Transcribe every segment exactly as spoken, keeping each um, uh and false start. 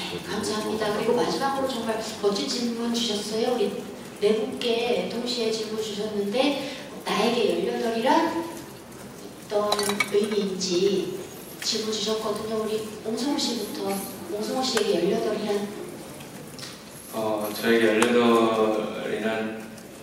네, 감사합니다. 그리고 마지막으로 정말 멋진 질문 주셨어요. 우리 네 분께 동시에 질문 주셨는데 나에게 열여덟이란 어떤 의미인지 질문 주셨거든요. 우리 옹성우 씨부터. 옹성우 씨에게 열여덟이란? 어, 저에게 열여덟이란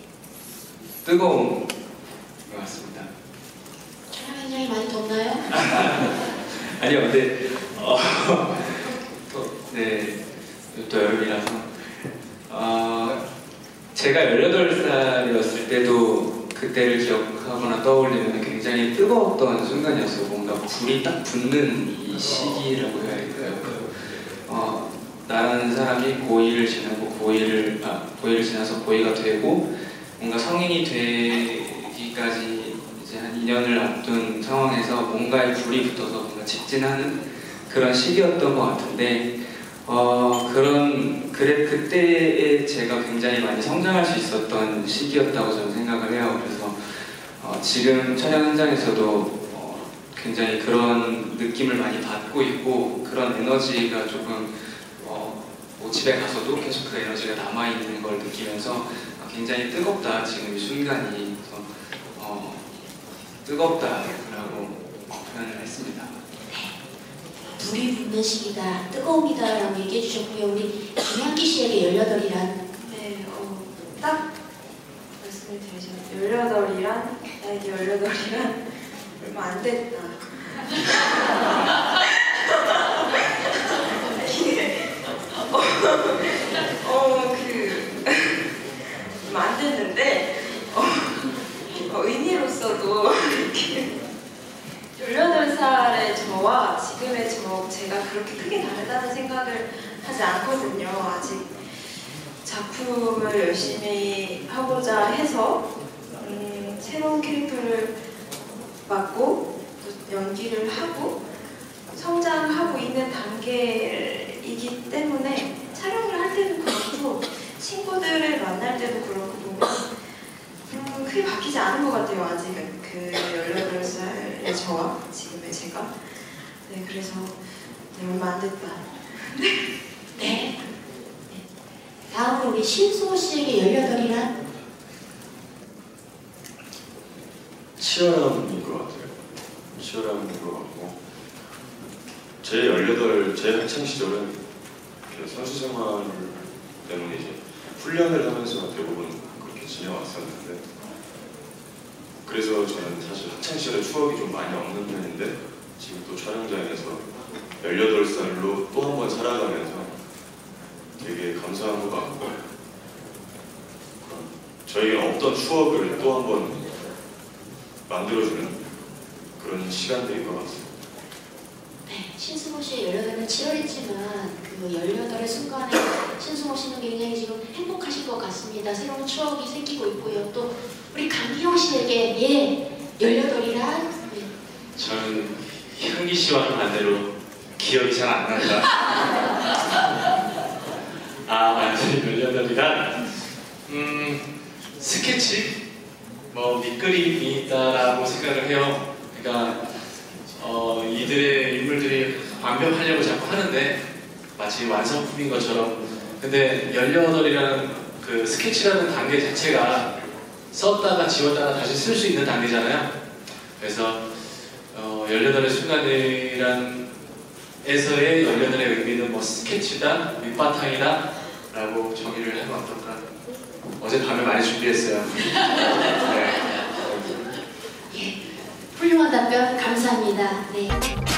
뜨거운 것 같습니다. 촬영 현장이 많이 덥나요? 아니요, 근데 어, 또, 네, 또 여름이라서 어, 제가 열여덟 살이었을 때도 그때를 기억하거나 떠올리면 굉장히 뜨거웠던 순간이었어요. 뭔가 불이 딱 붙는 이 시기라고 해야 할까요? 어, 나라는 사람이 고이를 지나고 고이를, 아, 고이를 지나서 고이가 되고 뭔가 성인이 되기까지 이제 한 이 년을 앞둔 상황에서 뭔가에 불이 붙어서 뭔가 직진하는 그런 시기였던 것 같은데 어, 그런, 그래, 그때에 제가 굉장히 많이 성장할 수 있었던 시기였다고 저는 생각을 해요. 그래서 어, 지금 촬영 현장에서도 어, 굉장히 그런 느낌을 많이 받고 있고 그런 에너지가 조금 어, 뭐 집에 가서도 계속 그 에너지가 남아있는 걸 느끼면서 굉장히 뜨겁다, 지금 이 순간이. 그래서 어, 뜨겁다라고 표현을 했습니다. 불이 붙는 시기다, 뜨거움이다 라고 얘기해 주셨고요. 우리 김현기 씨에게 열여덟이란? 네, 어, 딱 말씀을 드리자면 열여덟이란, 나에게 열여덟이란 얼마 안 됐다. 어, 그 얼마 안 됐는데 어, 어, 의미로서도 이렇게 열여덟 살의 저와 지금의 저, 제가 그렇게 크게 다르다는 생각을 하지 않거든요. 아직 작품을 열심히 하고자 해서 음, 새로운 캐릭터를 맡고 또 연기를 하고 성장하고 있는 단계이기 때문에 촬영을 할 때도 그렇고 친구들을 만날 때도 그렇고 보면 음, 크게 바뀌지 않은 것 같아요. 아직은 그 열여덟 살의 저와 지금의 제가. 네, 그래서 네, 얼마 안 됐다. 네. 네. 다음으로 우리 신승호 씨에게 열여덟이란? 치열함인 것 같아요. 치열함인 것 같고 제 열여덟, 제 학창 시절은 선수 생활 때문에 이제 훈련을 하면서 대부분 그렇게 지내왔었는데 그래서 저는 사실 학창 시절의 추억이 좀 많이 없는 편인데 지금 또 촬영장에서 열여덟 살로 또 한 번 살아가면서 되게 감사한 것 같고 저에게 없던 추억을 또 한 번 만들어주는 그런 시간들인 것 같습니다. 네, 신승호 씨의 열여덟은 치열했지만 그 열여덟의 순간에 신승호 씨는 굉장히 지금 행복하실 것 같습니다. 새로운 추억이 생기고 있고요. 또 우리 강기용 씨에게 예, 열여덟이란? 네. 저는 현기 씨와 반대로 기억이 잘 안 난다. 아, 열여덟이란 음, 스케치? 뭐 밑그림이 있다라고 생각을 해요. 그러니까 어, 이들의 인물들이 완벽하려고 자꾸 하는데 마치 완성품인 것처럼. 근데 열여덟이라는 그 스케치라는 단계 자체가 썼다가 지웠다가 다시 쓸 수 있는 단계잖아요. 그래서 어, 열여덟의 순간이란 에서의 열여덟의 의미는 뭐 스케치다, 밑바탕이다 라고 정의를 해면 어떨까. 어제 밤에 많이 준비했어요. 네. 예, 훌륭한 답변 감사합니다. 네.